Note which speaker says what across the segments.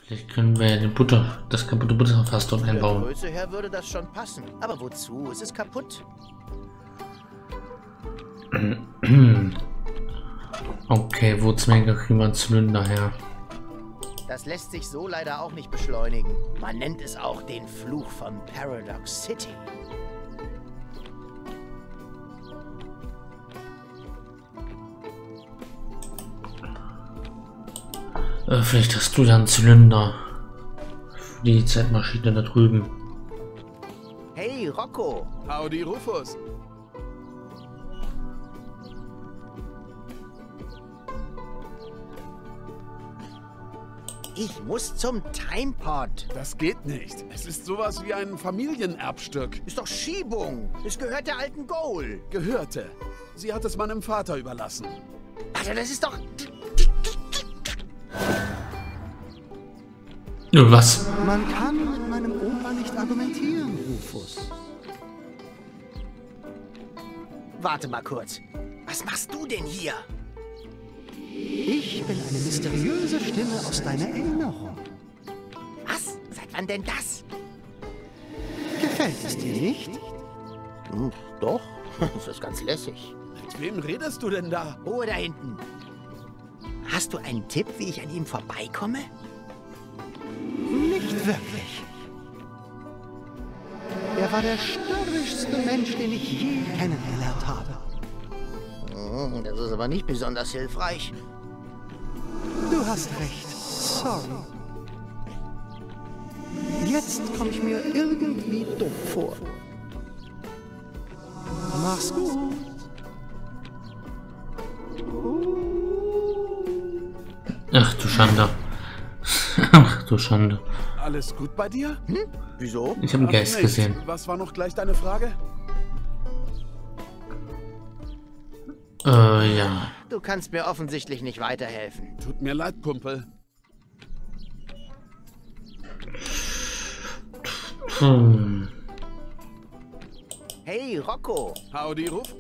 Speaker 1: Vielleicht können wir den Butter, das kaputte Butterfass dort einbauen.
Speaker 2: Der Größe her würde das schon passen. Aber wozu? Es ist kaputt.
Speaker 1: Okay, wo Zwänge kriegen wir einen Zylinder her?
Speaker 2: Das lässt sich so leider auch nicht beschleunigen. Man nennt es auch den Fluch von Paradox City.
Speaker 1: Vielleicht hast du ja einen Zylinder für die Zeitmaschine da drüben.
Speaker 2: Hey, Rocco!
Speaker 3: Howdy, Rufus.
Speaker 2: Ich muss zum Timepod.
Speaker 3: Das geht nicht. Es ist sowas wie ein Familienerbstück.
Speaker 2: Ist doch Schiebung. Es gehört der alten Goal.
Speaker 3: Gehörte. Sie hat es meinem Vater überlassen.
Speaker 2: Alter, das ist doch...
Speaker 1: Was?
Speaker 4: Man kann mit meinem Opa nicht argumentieren, Rufus.
Speaker 2: Warte mal kurz. Was machst du denn hier?
Speaker 4: Ich bin eine mysteriöse Stimme aus deiner Erinnerung.
Speaker 2: Was? Seit wann denn das?
Speaker 4: Gefällt es dir nicht?
Speaker 2: Doch. Das ist ganz lässig.
Speaker 3: Mit wem redest du denn da?
Speaker 2: Ruhe da hinten. Hast du einen Tipp, wie ich an ihm vorbeikomme?
Speaker 4: Nicht wirklich. Er war der störrischste Mensch, den ich je kennengelernt habe.
Speaker 2: Das ist aber nicht besonders hilfreich.
Speaker 4: Du hast recht. Sorry. Jetzt komme ich mir irgendwie dumm vor. Mach's gut.
Speaker 1: Ach du Schande. Ach du Schande.
Speaker 3: Alles gut bei dir?
Speaker 2: Wieso?
Speaker 1: Ich habe einen Geist
Speaker 3: Nicht.
Speaker 1: gesehen.
Speaker 3: Was war noch gleich deine Frage?
Speaker 1: Ja.
Speaker 2: Du kannst mir offensichtlich nicht weiterhelfen.
Speaker 3: Tut mir leid, Kumpel.
Speaker 2: Hey, Rocco.
Speaker 3: Howdy, Ruf.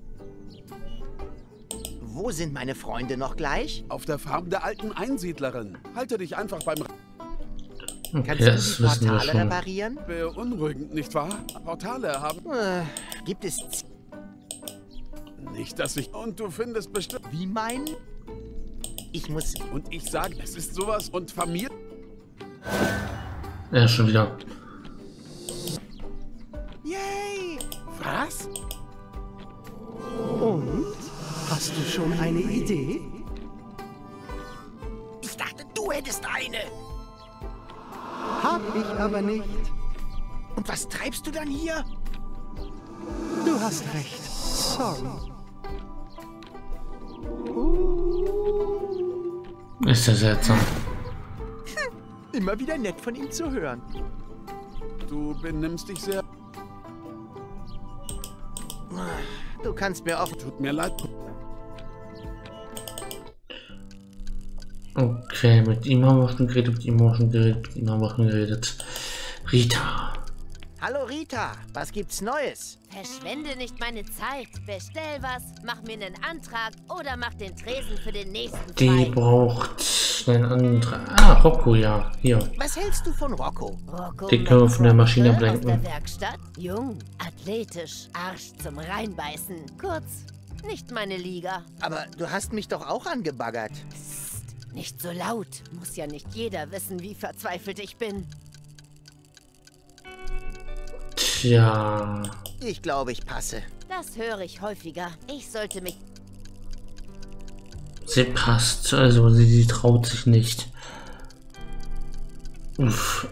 Speaker 2: Wo sind meine Freunde noch gleich?
Speaker 3: Auf der Farm der alten Einsiedlerin. Halte dich einfach beim...
Speaker 1: Okay,
Speaker 2: Kannst
Speaker 1: das
Speaker 2: du die
Speaker 1: wissen wir
Speaker 2: Portale
Speaker 1: schon.
Speaker 2: reparieren?
Speaker 3: Beunruhigend, nicht wahr? Portale haben...
Speaker 2: Gibt es...
Speaker 3: Nicht, dass ich... Und du findest bestimmt...
Speaker 2: Wie meinen? Ich muss...
Speaker 3: Und ich sage, es ist sowas und Familie...
Speaker 1: Ja, schon wieder.
Speaker 2: Yay!
Speaker 3: Was?
Speaker 4: Und? Hast du schon eine Idee?
Speaker 2: Ich dachte, du hättest eine.
Speaker 4: Hab ich aber nicht.
Speaker 2: Und was treibst du dann hier?
Speaker 4: Du hast recht. Sorry.
Speaker 1: Ist ja seltsam.
Speaker 2: Immer wieder nett von ihm zu hören.
Speaker 3: Du benimmst dich sehr...
Speaker 2: Du kannst mir auch...
Speaker 3: Tut mir leid.
Speaker 1: Okay, mit ihm haben wir schon geredet, mit ihm haben wir schon geredet, mit ihm haben wir schon geredet. Rita.
Speaker 2: Hallo Rita, was gibt's Neues?
Speaker 5: Verschwende nicht meine Zeit. Bestell was, mach mir einen Antrag oder mach den Tresen für den nächsten
Speaker 1: Die
Speaker 5: Zweig.
Speaker 1: braucht einen anderen... Ah, Rocco, ja. Hier.
Speaker 2: Was hältst du von Rocco?
Speaker 5: Rocco
Speaker 1: Den können wir von der Maschine
Speaker 5: Metze aus
Speaker 1: ablenken.
Speaker 5: der Werkstatt. Jung, athletisch, Arsch zum Reinbeißen. Kurz, nicht meine Liga.
Speaker 2: Aber du hast mich doch auch angebaggert.
Speaker 5: Psst, nicht so laut. Muss ja nicht jeder wissen, wie verzweifelt ich bin.
Speaker 1: Tja.
Speaker 2: Ich glaube, ich passe.
Speaker 5: Das höre ich häufiger. Ich sollte mich...
Speaker 1: Sie passt, also sie traut sich nicht. Uff,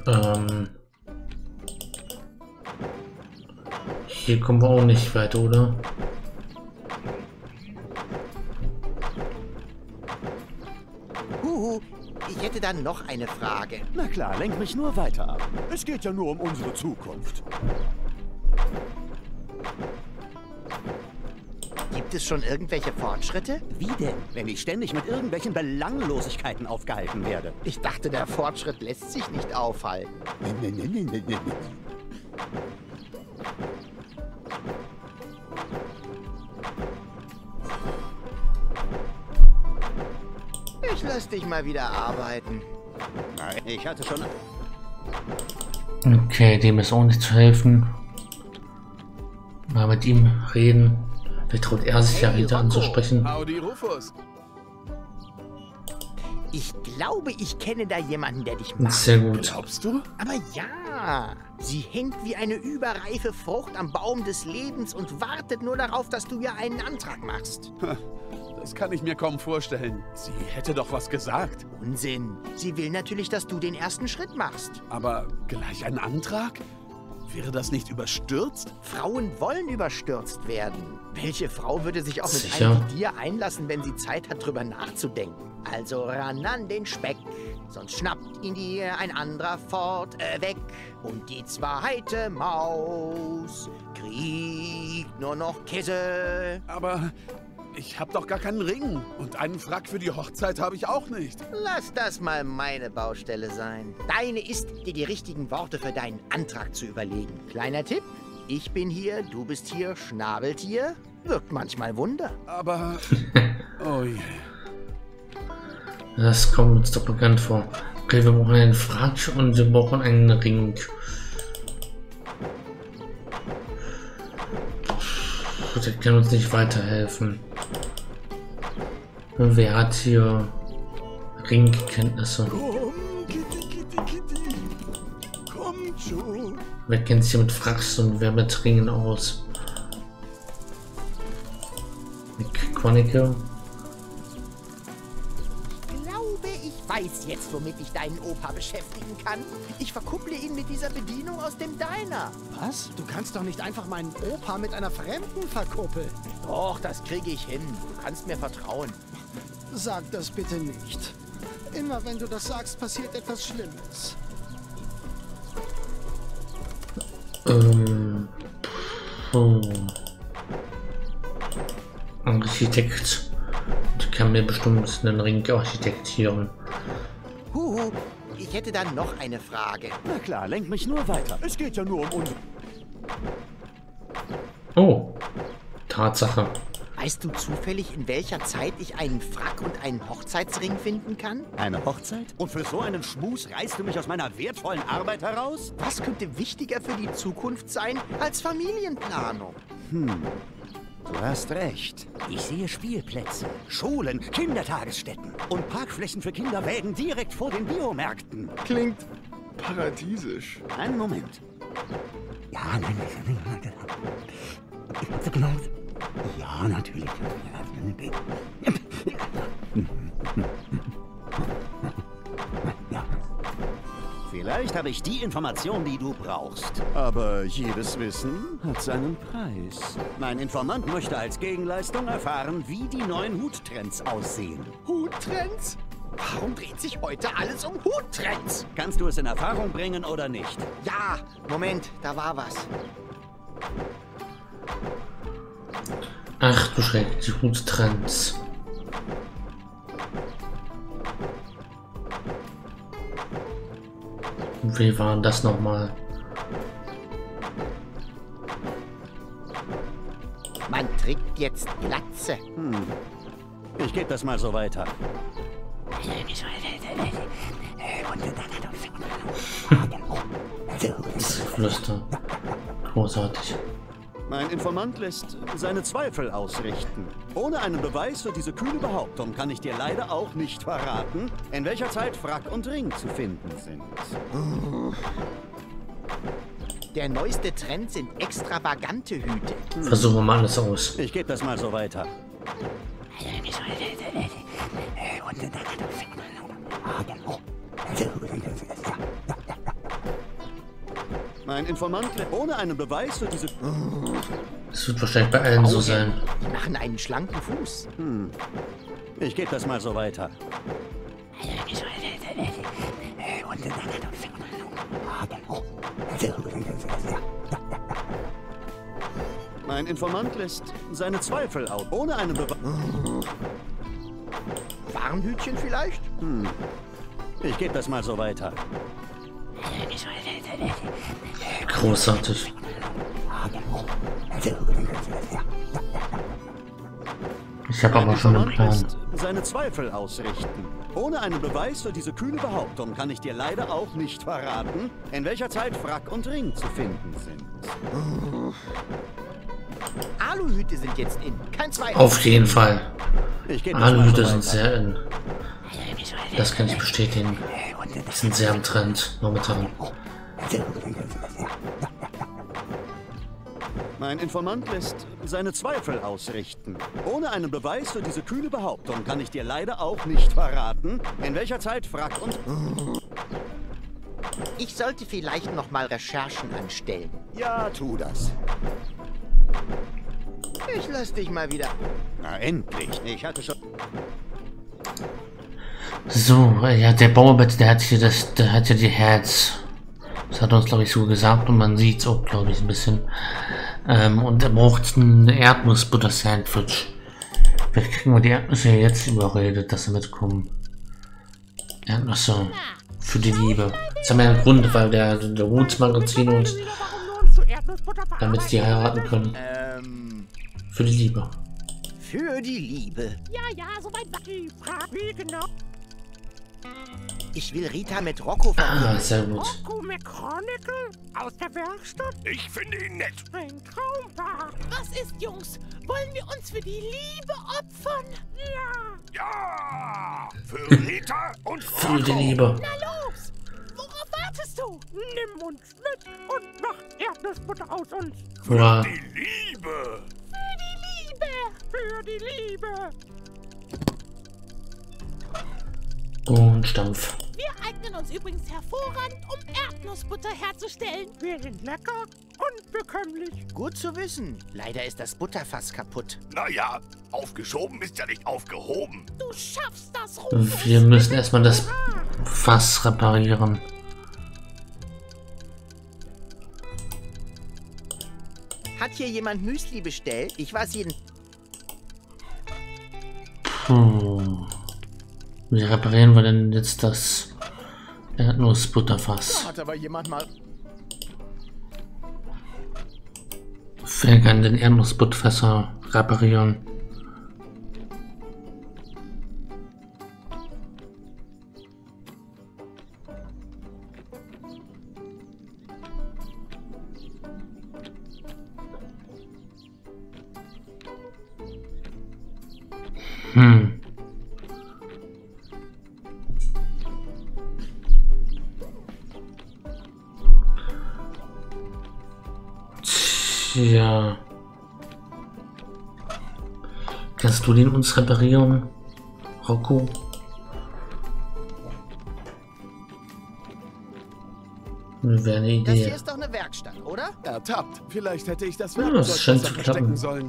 Speaker 1: Hier kommen wir auch nicht weiter, oder?
Speaker 2: Huhu, ich hätte dann noch eine Frage.
Speaker 6: Na klar, lenk mich nur weiter ab. Es geht ja nur um unsere Zukunft.
Speaker 2: Gibt es schon irgendwelche Fortschritte?
Speaker 6: Wie denn, wenn ich ständig mit irgendwelchen Belanglosigkeiten aufgehalten werde?
Speaker 2: Ich dachte, der Fortschritt lässt sich nicht aufhalten. Ich lass dich mal wieder arbeiten.
Speaker 6: Nein. Ich hatte schon...
Speaker 1: Okay, dem ist auch nicht zu helfen. Mal mit ihm reden. Vielleicht traut er sich ja wieder anzusprechen.
Speaker 3: Howdy, Rufus.
Speaker 2: Ich glaube, ich kenne da jemanden, der dich mag.
Speaker 1: Sehr gut.
Speaker 3: Glaubst du?
Speaker 2: Aber ja, sie hängt wie eine überreife Frucht am Baum des Lebens und wartet nur darauf, dass du ihr einen Antrag machst.
Speaker 3: Das kann ich mir kaum vorstellen. Sie hätte doch was gesagt.
Speaker 2: Unsinn. Sie will natürlich, dass du den ersten Schritt machst.
Speaker 3: Aber gleich ein Antrag? Wäre das nicht überstürzt?
Speaker 2: Frauen wollen überstürzt werden. Welche Frau würde sich auch mit
Speaker 1: Sicher?
Speaker 2: einem wie dir einlassen, wenn sie Zeit hat, drüber nachzudenken? Also ran an den Speck, sonst schnappt ihn dir ein anderer weg. Und die zweite Maus kriegt nur noch Käse.
Speaker 3: Aber ich habe doch gar keinen Ring. Und einen Frack für die Hochzeit habe ich auch nicht.
Speaker 2: Lass das mal meine Baustelle sein. Deine ist, dir die richtigen Worte für deinen Antrag zu überlegen. Kleiner Tipp, ich bin hier, du bist hier, Schnabeltier. Wirkt manchmal Wunder.
Speaker 3: Aber... Oh je.
Speaker 1: Das kommt uns doch bekannt vor. Okay, wir brauchen einen Frack und wir brauchen einen Ring. Gut, das kann uns nicht weiterhelfen. Wer hat hier Ringkenntnisse?
Speaker 3: Komm, Kitty, Kitty, Kitty. Kommt schon.
Speaker 1: Wer kennt sich hier mit Fracks und wer mit Ringen aus? Nick Chronicle.
Speaker 2: Ich weiß jetzt, womit ich deinen Opa beschäftigen kann. Ich verkupple ihn mit dieser Bedienung aus dem Diner.
Speaker 4: Was? Du kannst doch nicht einfach meinen Opa mit einer Fremden verkuppeln.
Speaker 2: Doch, das kriege ich hin. Du kannst mir vertrauen.
Speaker 4: Sag das bitte nicht. Immer wenn du das sagst, passiert etwas Schlimmes.
Speaker 1: Architekt. Ich kann mir bestimmt einen Ring architektieren.
Speaker 2: Huhu, ich hätte dann noch eine Frage.
Speaker 6: Na klar, lenk mich nur weiter. Es geht ja nur um uns.
Speaker 1: Oh, Tatsache.
Speaker 2: Weißt du zufällig, in welcher Zeit ich einen Frack und einen Hochzeitsring finden kann?
Speaker 6: Eine Hochzeit? Und für so einen Schmus reißt du mich aus meiner wertvollen Arbeit heraus?
Speaker 2: Was könnte wichtiger für die Zukunft sein als Familienplanung?
Speaker 6: Du hast recht. Ich sehe Spielplätze, Schulen, Kindertagesstätten und Parkflächen für Kinderwägen direkt vor den Biomärkten.
Speaker 3: Klingt paradiesisch.
Speaker 6: Einen Moment. Ja, nein. Ja, natürlich. Ja. Vielleicht habe ich die Information, die du brauchst. Aber jedes Wissen hat seinen Preis. Mein Informant möchte als Gegenleistung erfahren, wie die neuen Huttrends aussehen.
Speaker 2: Huttrends? Warum dreht sich heute alles um Huttrends?
Speaker 6: Kannst du es in Erfahrung bringen oder nicht?
Speaker 2: Ja, Moment, da war was.
Speaker 1: Ach du Schreck, die Huttrends. Wie war das nochmal?
Speaker 2: Man trägt jetzt Glatze.
Speaker 6: Ich gebe das mal so weiter.
Speaker 1: Flüster. Großartig.
Speaker 6: Mein Informant lässt seine Zweifel ausrichten. Ohne einen Beweis für diese kühne Behauptung kann ich dir leider auch nicht verraten, in welcher Zeit Frack und Ring zu finden sind.
Speaker 2: Der neueste Trend sind extravagante Hüte.
Speaker 1: Versuchen wir mal alles aus.
Speaker 6: Ich gebe das mal so weiter. Mein Informant ohne einen Beweis für diese...
Speaker 1: Das wird wahrscheinlich bei allen so sein.
Speaker 2: Die machen einen schlanken Fuß.
Speaker 6: Ich gebe das mal so weiter. Mein Informant lässt seine Zweifel aus. Ohne einen Beweis...
Speaker 2: Warnhütchen vielleicht?
Speaker 6: Ich gebe das mal so weiter.
Speaker 1: Großartig. Ich habe aber schon einen Plan.
Speaker 6: seine Zweifel ausrichten. Ohne einen Beweis für diese kühne Behauptung kann ich dir leider auch nicht verraten, in welcher Zeit Frack und Ring zu finden sind.
Speaker 2: Aluhüte sind jetzt in. Kein Zweifel.
Speaker 1: Auf jeden Fall.
Speaker 6: Ich gebe das mal
Speaker 1: Aluhüte
Speaker 6: so
Speaker 1: sind
Speaker 6: weiter.
Speaker 1: sehr in. Das kann ich bestätigen. Die sind sehr im Trend momentan.
Speaker 6: Mein Informant lässt seine Zweifel ausrichten. Ohne einen Beweis für diese kühne Behauptung kann ich dir leider auch nicht verraten, in welcher Zeit Frack und...
Speaker 2: Ich sollte vielleicht noch mal Recherchen anstellen.
Speaker 6: Ja, tu das.
Speaker 2: Ich lass dich mal wieder.
Speaker 6: Na, endlich. Ich hatte schon...
Speaker 1: So, ja, der Bauarbeit, der hat hier der hat ja die Herz. Das hat uns, glaube ich, so gesagt und man sieht es auch, glaube ich, ein bisschen. Und er braucht ein Erdnussbutter-Sandwich. Vielleicht kriegen wir die Erdnüsse jetzt überredet, dass sie mitkommen. Erdnüsse für die Liebe. Das haben wir ja einen Grund, weil der Roots-Magazin und damit die heiraten können. Für die Liebe.
Speaker 2: Für die Liebe.
Speaker 7: Ja, soweit war die Frage. Wie genau?
Speaker 2: Ich will Rita mit Rocco verlieben.
Speaker 1: Ah, sehr gut.
Speaker 7: Rocco McChronicle aus der Werkstatt?
Speaker 3: Ich finde ihn nett.
Speaker 7: Ein Traumpaar.
Speaker 5: Was ist, Jungs? Wollen wir uns für die Liebe opfern?
Speaker 7: Ja.
Speaker 3: Ja! Für Rita und
Speaker 1: Für die
Speaker 3: Rocco.
Speaker 1: Liebe.
Speaker 5: Na los! Worauf wartest du?
Speaker 7: Nimm uns mit und mach Erdnussbutter aus uns.
Speaker 1: Oder
Speaker 3: Die Liebe.
Speaker 5: Für die Liebe!
Speaker 7: Für die Liebe.
Speaker 1: und Stampf.
Speaker 5: Wir eignen uns übrigens hervorragend, um Erdnussbutter herzustellen.
Speaker 7: Wir sind lecker und bekömmlich.
Speaker 2: Gut zu wissen. Leider ist das Butterfass kaputt.
Speaker 3: Naja, aufgeschoben ist ja nicht aufgehoben.
Speaker 5: Du schaffst das, Rufus.
Speaker 1: Wir müssen erstmal das Fass reparieren.
Speaker 2: Hat hier jemand Müsli bestellt? Ich weiß jeden...
Speaker 1: Wie reparieren wir denn jetzt das Erdnussbutterfass?
Speaker 2: Hat aber jemand mal...
Speaker 1: Wer kann den Erdnussbutterfässer reparieren? Tja. Kannst du den uns reparieren, Rocco? Wäre eine
Speaker 2: Das hier
Speaker 1: Idee.
Speaker 2: ist doch eine Werkstatt, oder?
Speaker 3: Ertappt. Vielleicht hätte ich das
Speaker 1: Ja, das
Speaker 3: Werkzeug
Speaker 1: scheint
Speaker 3: besser
Speaker 1: zu klappen.
Speaker 3: verstecken sollen.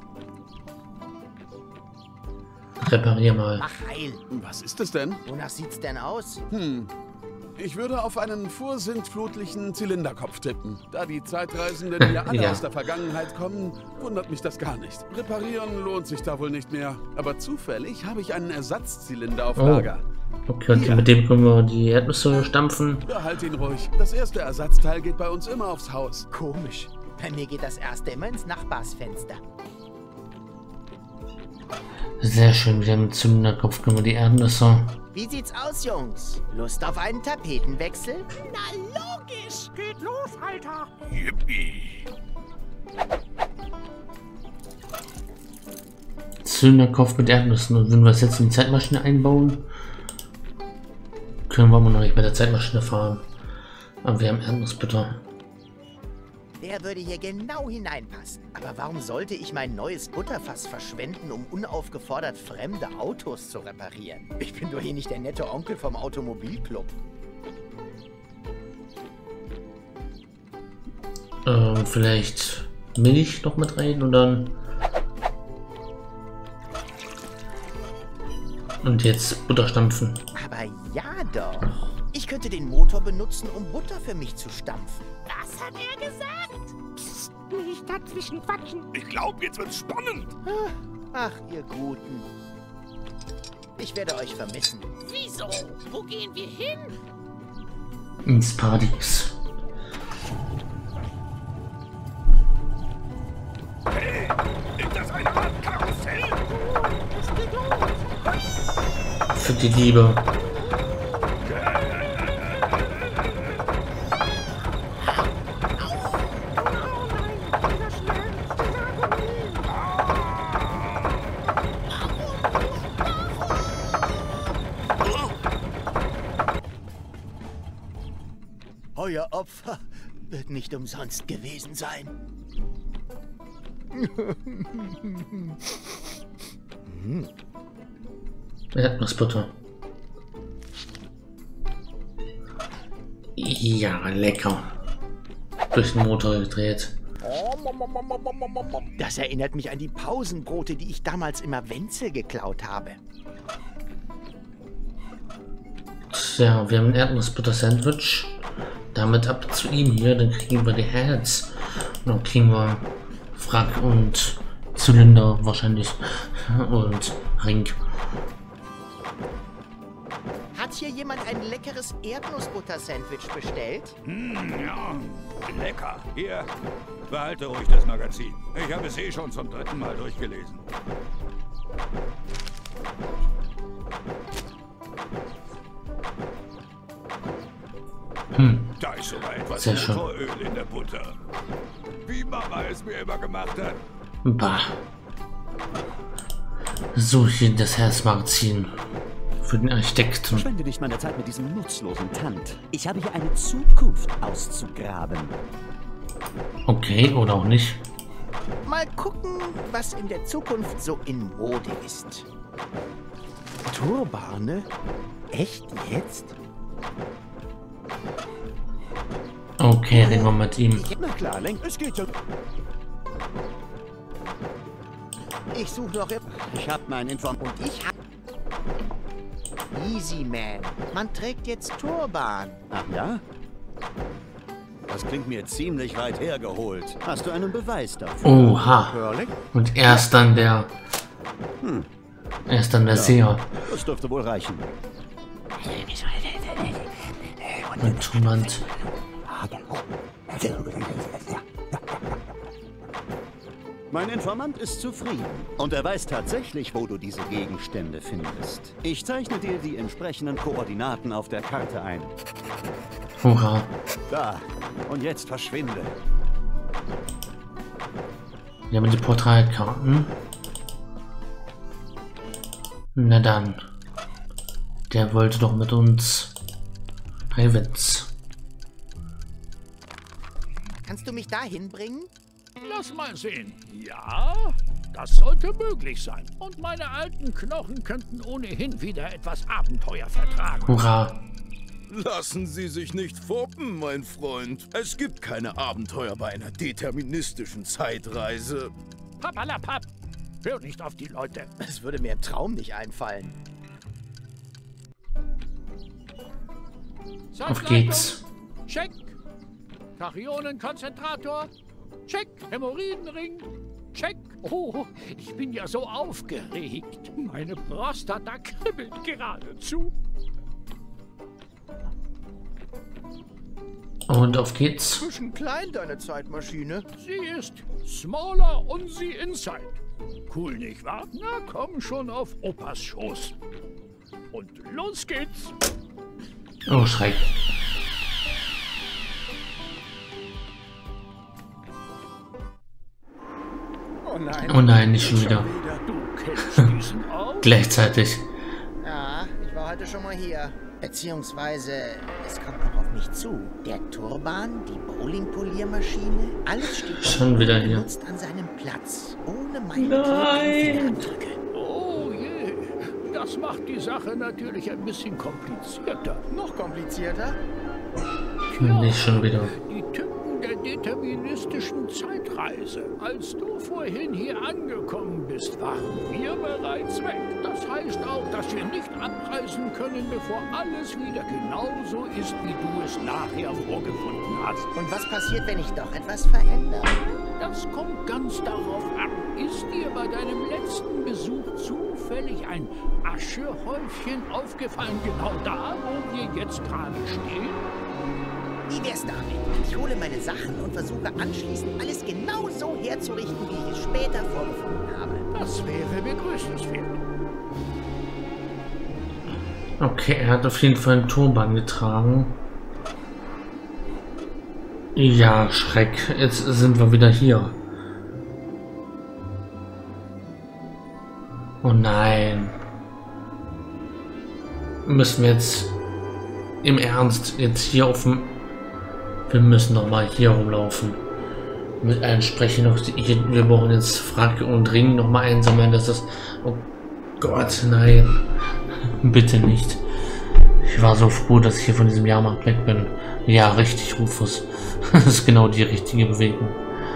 Speaker 1: Reparier mal.
Speaker 2: Mach heil.
Speaker 3: Was ist es denn?
Speaker 2: Wonach sieht's denn aus?
Speaker 3: Ich würde auf einen vorsintflutlichen Zylinderkopf tippen. Da die Zeitreisenden ja alle
Speaker 1: Ja.
Speaker 3: aus der Vergangenheit kommen, wundert mich das gar nicht. Reparieren lohnt sich da wohl nicht mehr. Aber zufällig habe ich einen Ersatzzylinder auf
Speaker 1: Oh.
Speaker 3: Lager.
Speaker 1: Okay, und mit dem können wir die Erdnüsse stampfen.
Speaker 3: Behalt ihn ruhig. Das erste Ersatzteil geht bei uns immer aufs Haus.
Speaker 2: Komisch. Bei mir geht das erste immer ins Nachbarsfenster.
Speaker 1: Sehr schön, mit dem Zylinderkopf können wir die Erdnüsse.
Speaker 2: Wie sieht's aus, Jungs? Lust auf einen Tapetenwechsel?
Speaker 5: Na logisch.
Speaker 7: Geht los, Alter.
Speaker 3: Yippie.
Speaker 1: Zylinderkopf mit Erdnüssen. Und wenn wir es jetzt in die Zeitmaschine einbauen, können wir aber noch nicht mit der Zeitmaschine fahren. Aber wir haben Erdnussbutter.
Speaker 2: Der würde hier genau hineinpassen. Aber warum sollte ich mein neues Butterfass verschwenden, um unaufgefordert fremde Autos zu reparieren? Ich bin doch hier nicht der nette Onkel vom Automobilclub.
Speaker 1: Vielleicht Milch noch mit rein und dann... Und jetzt Butter stampfen.
Speaker 2: Aber ja doch. Ich könnte den Motor benutzen, um Butter für mich zu stampfen.
Speaker 5: Was hat er gesagt?
Speaker 7: Psst, nicht dazwischen quatschen.
Speaker 3: Ich glaube, jetzt wird's spannend.
Speaker 2: Ach, ihr Guten. Ich werde euch vermissen.
Speaker 5: Wieso? Wo gehen wir hin?
Speaker 1: Ins Paradies.
Speaker 3: Hey, ist das eine Art Karussell?
Speaker 7: Es geht los.
Speaker 1: die Liebe.
Speaker 2: Euer Opfer wird nicht umsonst gewesen sein.
Speaker 1: Erdnussbutter. Ja, lecker. Durch den Motor gedreht.
Speaker 2: Das erinnert mich an die Pausenbrote, die ich damals immer Wenzel geklaut habe.
Speaker 1: Tja, wir haben ein Erdnussbutter-Sandwich. Damit ab zu ihm hier, dann kriegen wir die Heads. Und dann kriegen wir Frack und Zylinder wahrscheinlich. Und Ring.
Speaker 2: Hat hier jemand ein leckeres Erdnussbutter-Sandwich bestellt?
Speaker 8: Ja, lecker. Hier, behalte ruhig das Magazin. Ich habe es eh schon zum 3. Mal durchgelesen. Da ist sogar etwas Motoröl in der Butter. Wie Mama es mir immer gemacht hat.
Speaker 1: Bah. So, hier das Herzmagazin. Für den Architekten.
Speaker 6: Verschwende nicht meine Zeit mit diesem nutzlosen Tant. Ich habe hier eine Zukunft auszugraben.
Speaker 1: Okay, oder auch nicht.
Speaker 2: Mal gucken, was in der Zukunft so in Mode ist. Turbane? Echt jetzt?
Speaker 1: Okay, reden wir mit ihm.
Speaker 6: Na klar, es geht ja.
Speaker 2: Ich suche noch...
Speaker 6: Ich habe meinen Inform...
Speaker 2: Und ich hab... Easy Man. Man trägt jetzt Turban.
Speaker 6: Ach ja? Das klingt mir ziemlich weit hergeholt. Hast du einen Beweis dafür?
Speaker 1: Oha. Und er ist dann der... Er ist dann der Seher.
Speaker 6: Das dürfte wohl reichen.
Speaker 1: Und jemand...
Speaker 6: Mein Informant ist zufrieden und er weiß tatsächlich, wo du diese Gegenstände findest. Ich zeichne dir die entsprechenden Koordinaten auf der Karte ein.
Speaker 1: Hurra.
Speaker 6: Da, und jetzt verschwinde.
Speaker 1: Wir haben die Portalkarten. Na dann. Der wollte doch mit uns... Hey, Witz.
Speaker 2: Kannst du mich dahin bringen?
Speaker 7: Lass mal sehen. Ja, das sollte möglich sein. Und meine alten Knochen könnten ohnehin wieder etwas Abenteuer vertragen.
Speaker 1: Hurra.
Speaker 9: Lassen Sie sich nicht foppen, mein Freund. Es gibt keine Abenteuer bei einer deterministischen Zeitreise.
Speaker 7: Papalapap. Hör nicht auf die Leute.
Speaker 2: Es würde mir im Traum nicht einfallen.
Speaker 1: Auf geht's.
Speaker 7: Check. Tachionenkonzentrator. Check. Hämorrhoidenring. Check. Oh, ich bin ja so aufgeregt. Meine Prostata kribbelt geradezu.
Speaker 1: Und auf geht's.
Speaker 2: Bisschen klein, deine Zeitmaschine.
Speaker 7: Sie ist smaller und sie inside. Cool, nicht wahr? Na, komm schon auf Opas Schoß. Und los geht's.
Speaker 1: Oh, Schreck.
Speaker 2: Oh nein.
Speaker 1: Oh nein, nicht schon wieder.
Speaker 7: Du kennst diesen auch?
Speaker 1: Gleichzeitig.
Speaker 2: Ja, ich war heute schon mal hier. Beziehungsweise, es kommt noch auf mich zu. Der Turban, die Bowling-Poliermaschine, alles steht
Speaker 1: Schon wieder hier.
Speaker 2: benutzt an seinem Platz. Ohne meine Fingerabdrücke.
Speaker 7: Oh je, das macht die Sache natürlich ein bisschen komplizierter.
Speaker 2: Noch komplizierter?
Speaker 1: Nicht schon wieder.
Speaker 7: Die Tücken der deterministischen Zeitreise. Als du vorhin hier angekommen bist, waren wir bereits weg. Das heißt auch, dass wir nicht abreisen können, bevor alles wieder genauso ist, wie du es nachher vorgefunden hast.
Speaker 2: Und was passiert, wenn ich doch etwas verändere?
Speaker 7: Das kommt ganz darauf an. Ist dir bei deinem letzten Besuch zufällig ein Aschehäufchen aufgefallen, genau da, wo wir jetzt gerade stehen?
Speaker 2: Wie wär's damit? Ich hole meine Sachen und versuche anschließend alles genau so herzurichten, wie ich es später vorgefunden habe.
Speaker 7: Das wäre begrüßenswert.
Speaker 1: Okay, er hat auf jeden Fall einen Turban getragen. Ja, Schreck. Jetzt sind wir wieder hier. Oh nein. Müssen wir jetzt im Ernst jetzt hier auf dem... Wir müssen noch mal hier rumlaufen. Mit allen sprechen noch... Wir brauchen jetzt Frack und Ring noch mal einsammeln. Das ist... Oh Gott, nein. Bitte nicht. Ich war so froh, dass ich hier von diesem Jahrmarkt weg bin. Ja, richtig, Rufus. Das ist genau die richtige Bewegung.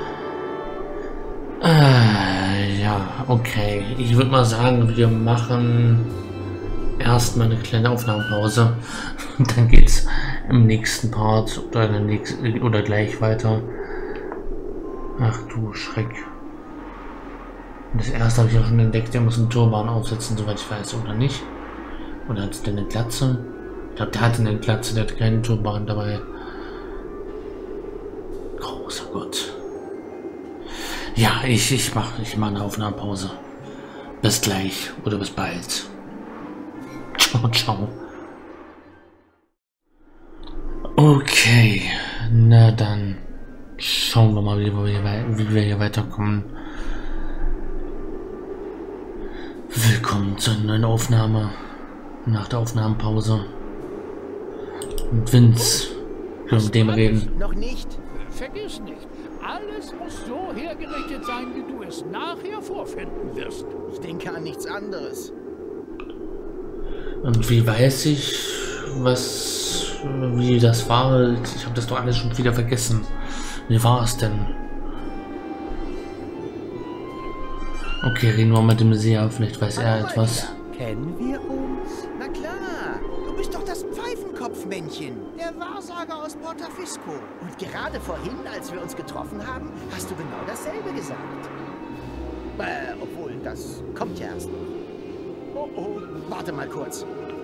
Speaker 1: Ja, okay. Ich würde mal sagen, wir machen erstmal eine kleine Aufnahmepause. Und dann geht's im nächsten Part oder gleich weiter. Ach du Schreck. Das erste habe ich auch schon entdeckt, der muss einen Turban aufsetzen, soweit ich weiß, oder nicht? Oder hat der eine Glatze? Ich glaube, der hatte eine Glatze, der hat keinen Turban dabei. Großer Gott. Ja, ich mach eine Aufnahmepause. Bis gleich oder bis bald. Ciao, ciao. Okay, na dann schauen wir mal, wie wir hier weiterkommen. Willkommen zur neuen Aufnahme nach der Aufnahmepause. Mit Vince. Wir mit dem reden.
Speaker 2: Noch nicht.
Speaker 7: Vergiss nicht, alles muss so hergerichtet sein, wie du es nachher vorfinden wirst.
Speaker 2: Ich denke an nichts anderes.
Speaker 1: Und wie weiß ich, wie das war? Ich habe das doch alles schon wieder vergessen. Wie war es denn? Okay, reden wir mit dem Seher, vielleicht weiß er etwas.
Speaker 2: Kennen wir uns? Na klar, du bist doch das Pfeifenkopfmännchen, der Wahrsager aus Portafisco. Und gerade vorhin, als wir uns getroffen haben, hast du genau dasselbe gesagt. Obwohl, das kommt ja erst noch. Oh, warte mal kurz.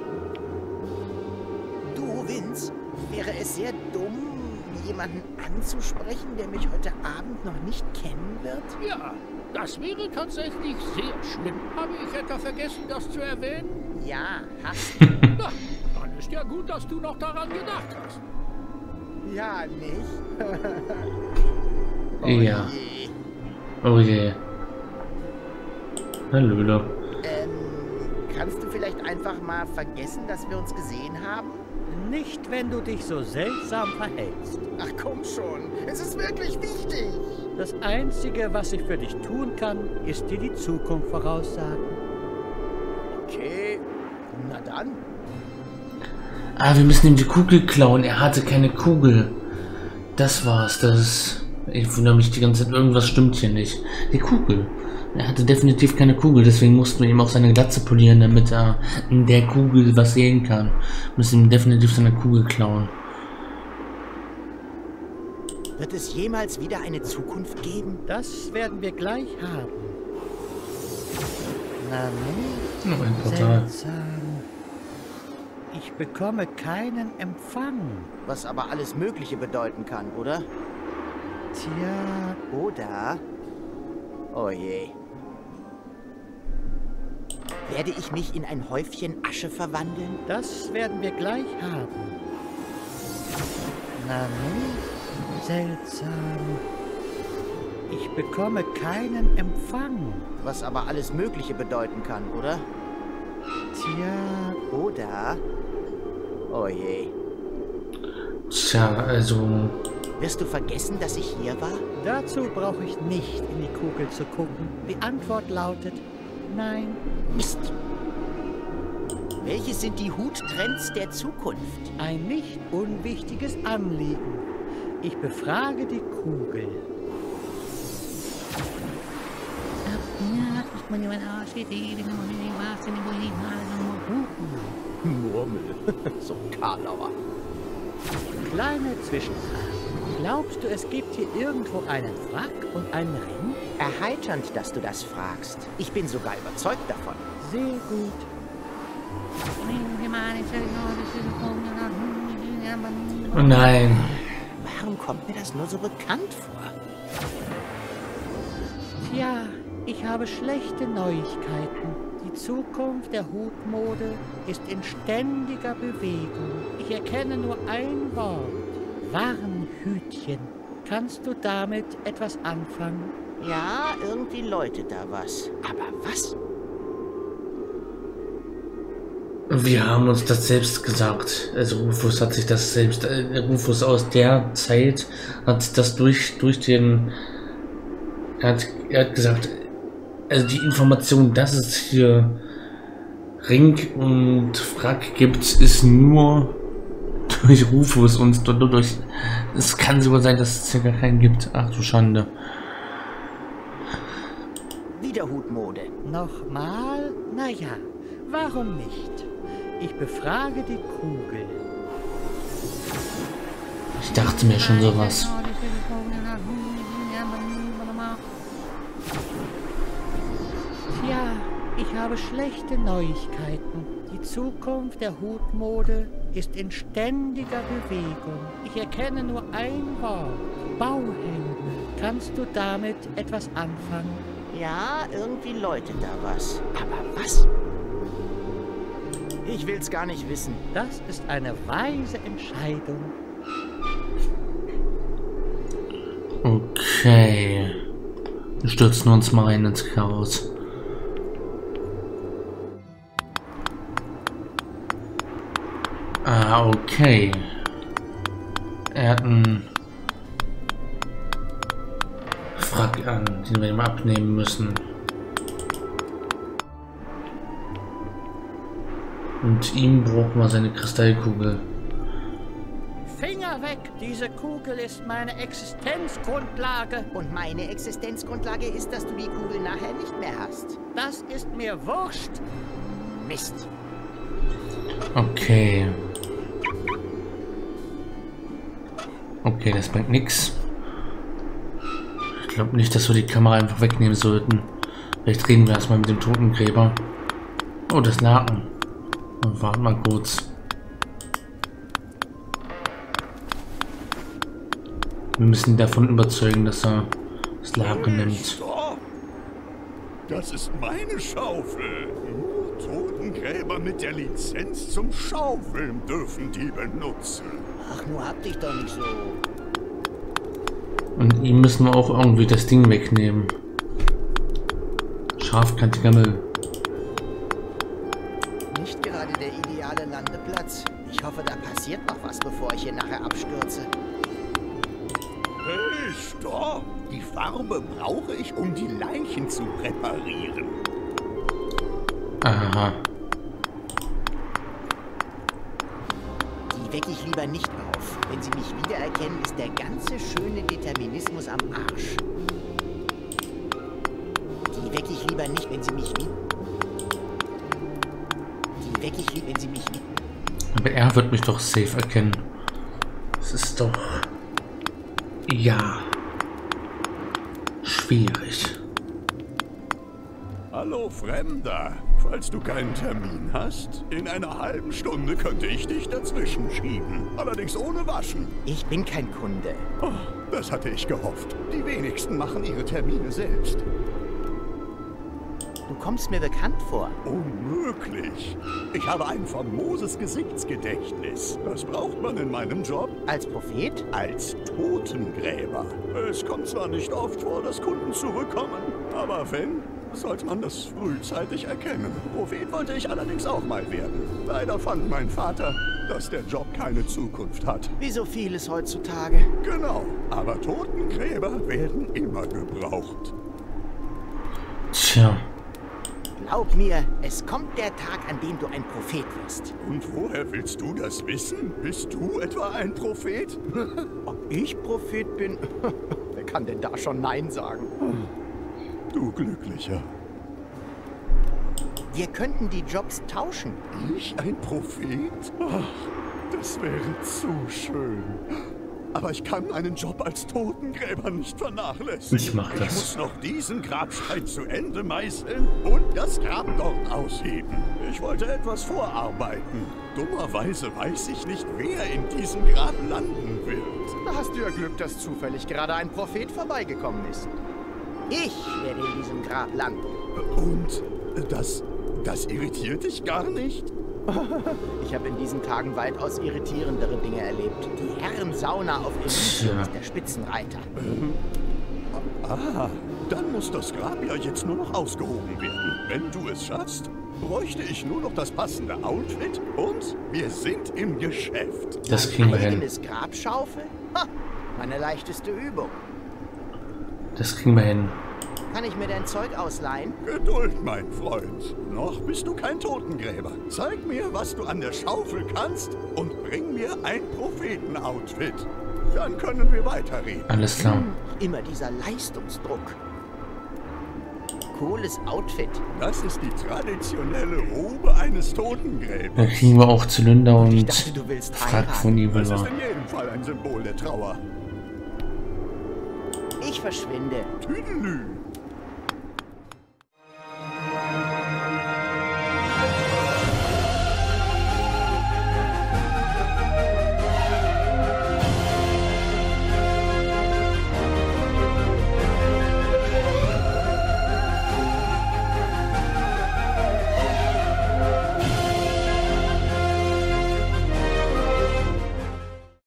Speaker 2: Du, Vince, wäre es sehr dumm, jemanden anzusprechen, der mich heute Abend noch nicht kennen wird?
Speaker 7: Ja, das wäre tatsächlich sehr schlimm. Habe ich etwa vergessen, das zu erwähnen?
Speaker 2: Ja, hast du.
Speaker 7: Na, dann ist ja gut, dass du noch daran gedacht hast.
Speaker 2: Ja, nicht?
Speaker 1: Oh ja. Je. Oh je. Hallo.
Speaker 2: Kannst du vielleicht einfach mal vergessen, dass wir uns gesehen haben?
Speaker 10: Nicht, wenn du dich so seltsam verhältst.
Speaker 2: Ach komm schon, es ist wirklich wichtig.
Speaker 10: Das Einzige, was ich für dich tun kann, ist dir die Zukunft voraussagen.
Speaker 2: Okay, na dann.
Speaker 1: Ah, wir müssen ihm die Kugel klauen. Er hatte keine Kugel. Das war's. Ich wundere mich die ganze Zeit, irgendwas stimmt hier nicht. Die Kugel. Er hatte definitiv keine Kugel, deswegen mussten wir ihm auch seine Glatze polieren, damit er in der Kugel was sehen kann. Wir müssen ihm definitiv seine Kugel klauen.
Speaker 2: Wird es jemals wieder eine Zukunft geben?
Speaker 10: Das werden wir gleich haben. Na nun,
Speaker 1: noch ein Portal.
Speaker 10: Seltsam. Ich bekomme keinen Empfang.
Speaker 2: Was aber alles Mögliche bedeuten kann, oder?
Speaker 10: Tja.
Speaker 2: Oder? Oh je. Werde ich mich in ein Häufchen Asche verwandeln?
Speaker 10: Das werden wir gleich haben. Na nun, seltsam. Ich bekomme keinen Empfang.
Speaker 2: Was aber alles Mögliche bedeuten kann, oder?
Speaker 10: Tja.
Speaker 2: Oder? Oh je.
Speaker 1: Tja, also...
Speaker 2: Wirst du vergessen, dass ich hier war?
Speaker 10: Dazu brauche ich nicht in die Kugel zu gucken. Die Antwort lautet nein.
Speaker 2: Mist. Welche sind die Huttrends der Zukunft?
Speaker 10: Ein nicht unwichtiges Anliegen. Ich befrage die Kugel.
Speaker 2: Murmel. So Karlauer.
Speaker 10: Kleine Zwischenfrage. Glaubst du, es gibt hier irgendwo einen Frack und einen Ring?
Speaker 2: Erheiternd, dass du das fragst. Ich bin sogar überzeugt davon.
Speaker 10: Sehr gut.
Speaker 1: Oh nein.
Speaker 2: Warum kommt mir das nur so bekannt vor?
Speaker 10: Tja, ich habe schlechte Neuigkeiten. Die Zukunft der Hutmode ist in ständiger Bewegung. Ich erkenne nur ein Wort. Warnhütchen. Kannst du damit etwas anfangen?
Speaker 2: Ja, irgendwie läutet da was. Aber was?
Speaker 1: Wir haben uns das selbst gesagt. Also Rufus hat sich das selbst... Rufus aus der Zeit hat das durch den... Er hat gesagt, also die Information, dass es hier Ring und Frack gibt, ist nur durch Rufus und durch... Es kann sogar sein, dass es hier gar keinen gibt. Ach du Schande.
Speaker 2: Wieder Hutmode.
Speaker 10: Nochmal? Naja, warum nicht? Ich befrage die Kugel.
Speaker 1: Ich dachte mir schon sowas.
Speaker 10: Tja, ich habe schlechte Neuigkeiten. Die Zukunft der Hutmode ist in ständiger Bewegung. Ich erkenne nur ein Wort. Bauhelme. Kannst du damit etwas anfangen?
Speaker 2: Ja, irgendwie läutet da was. Aber was? Ich will's gar nicht wissen.
Speaker 10: Das ist eine weise Entscheidung.
Speaker 1: Okay. Wir stürzen uns mal rein ins Chaos. Ah, okay. Er hat einen Frack an, den wir ihm abnehmen müssen. Und ihm brauchen wir seine Kristallkugel.
Speaker 10: Finger weg! Diese Kugel ist meine Existenzgrundlage.
Speaker 2: Und meine Existenzgrundlage ist, dass du die Kugel nachher nicht mehr hast.
Speaker 10: Das ist mir wurscht.
Speaker 2: Mist.
Speaker 1: Okay. Okay, das bringt nichts. Ich glaube nicht, dass wir die Kamera einfach wegnehmen sollten. Vielleicht reden wir erstmal mit dem Totengräber. Oh, das Laken. Warte mal kurz. Wir müssen ihn davon überzeugen, dass er das Laken nimmt.
Speaker 9: Das ist meine Schaufel. Nur Totengräber mit der Lizenz zum Schaufeln dürfen die benutzen.
Speaker 2: Ach, nur hab dich doch nicht so.
Speaker 1: Und ihm müssen wir auch irgendwie das Ding wegnehmen. Scharfkantiger Müll.
Speaker 2: Nicht gerade der ideale Landeplatz. Ich hoffe, da passiert noch was, bevor ich hier nachher abstürze.
Speaker 9: Hey, stopp! Die Farbe brauche ich, um die Leichen zu reparieren.
Speaker 1: Aha.
Speaker 2: Die wecke ich lieber nicht auf. Wenn sie mich wiedererkennen, ist der ganze schöne Determinismus am Arsch. Die wecke ich lieber nicht, wenn sie mich Die wecke ich lieber, wenn sie mich
Speaker 1: Aber er wird mich doch safe erkennen. Das ist doch... Ja. Schwierig.
Speaker 9: Hallo, Fremder. Falls du keinen Termin hast, in einer halben Stunde könnte ich dich dazwischen schieben. Allerdings ohne Waschen.
Speaker 2: Ich bin kein Kunde.
Speaker 9: Oh, das hatte ich gehofft. Die wenigsten machen ihre Termine selbst.
Speaker 2: Du kommst mir bekannt vor.
Speaker 9: Unmöglich. Ich habe ein famoses Gesichtsgedächtnis. Das braucht man in meinem Job.
Speaker 2: Als Prophet?
Speaker 9: Als Totengräber. Es kommt zwar nicht oft vor, dass Kunden zurückkommen, aber wenn, sollte man das frühzeitig erkennen. Prophet wollte ich allerdings auch mal werden. Leider fand mein Vater, dass der Job keine Zukunft hat.
Speaker 2: Wie so vieles heutzutage.
Speaker 9: Genau, aber Totengräber werden immer gebraucht.
Speaker 1: Tja.
Speaker 2: Glaub mir, es kommt der Tag, an dem du ein Prophet wirst.
Speaker 9: Und woher willst du das wissen? Bist du etwa ein Prophet?
Speaker 2: Ob ich Prophet bin? Wer kann denn da schon Nein sagen?
Speaker 9: Du Glücklicher.
Speaker 2: Wir könnten die Jobs tauschen.
Speaker 9: Ich ein Prophet? Ach, das wäre zu schön. Aber ich kann einen Job als Totengräber nicht vernachlässigen.
Speaker 1: Ich mach das.
Speaker 9: Ich muss noch diesen Grabstein zu Ende meißeln und das Grab dort ausheben. Ich wollte etwas vorarbeiten. Dummerweise weiß ich nicht, wer in diesem Grab landen wird.
Speaker 2: Da hast du ja Glück, dass zufällig gerade ein Prophet vorbeigekommen ist. Ich werde in diesem Grab landen.
Speaker 9: Und das Das irritiert dich gar nicht?
Speaker 2: Ich habe in diesen Tagen weitaus irritierendere Dinge erlebt. Die Herrensauna auf Elysium ist der Spitzenreiter.
Speaker 9: Ah, dann muss das Grab ja jetzt nur noch ausgehoben werden. Wenn du es schaffst, bräuchte ich nur noch das passende Outfit und wir sind im Geschäft.
Speaker 1: Das kriegen wir hin.
Speaker 2: Eigenes Grabschaufel? Ha, meine leichteste Übung.
Speaker 1: Das kriegen wir hin.
Speaker 2: Kann ich mir dein Zeug ausleihen?
Speaker 9: Geduld, mein Freund. Noch bist du kein Totengräber. Zeig mir, was du an der Schaufel kannst und bring mir ein Prophetenoutfit. Dann können wir weiterreden.
Speaker 1: Alles klar.
Speaker 2: Immer dieser Leistungsdruck. Cooles Outfit.
Speaker 9: Das ist die traditionelle Robe eines Totengräbers.
Speaker 1: Da kriegen wir auch Zylinder und
Speaker 2: Ich dachte, du willst
Speaker 1: Frack von ihm.
Speaker 9: Das ist in jedem Fall ein Symbol der Trauer.
Speaker 2: Ich verschwinde.
Speaker 9: Tüdelü.